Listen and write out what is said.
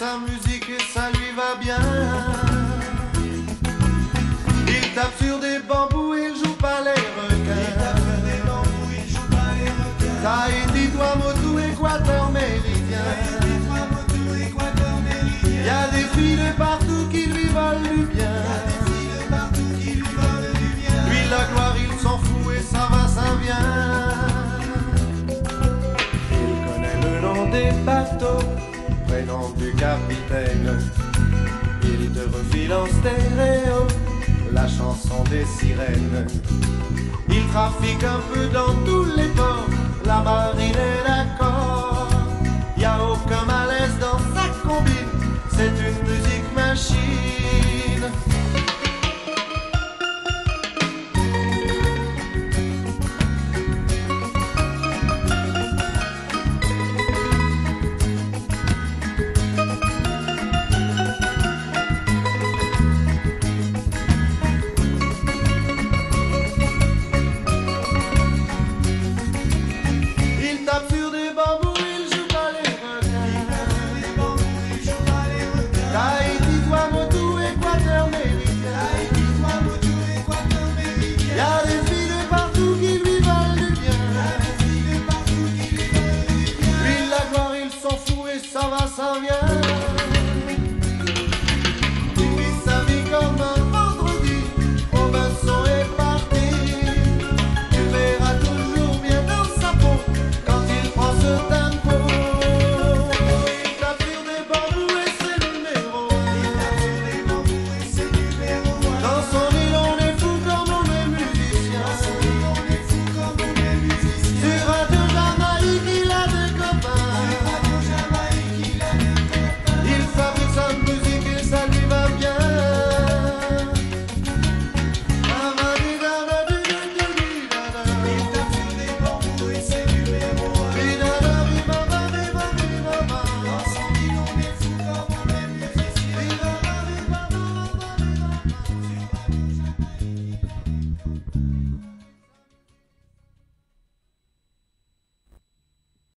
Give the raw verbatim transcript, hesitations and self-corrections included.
sa musique et ça lui va bien. Il tape sur des bambous, il joue pas les requins. Tahiti, Tuamotu, Équateur méridien. Y a des filles de partout qui lui volent du bien. Lui la gloire il s'en fout et ça va, ça vient. Il connaît le nom des bateaux, prénom du capitaine. Il te refile en stéréo la chanson des sirènes. Il trafique un peu dans tous les ports, la marine est d'accord. Y a aucun malaise dans sa combine, c'est une musique machine. Ça va, ça vient.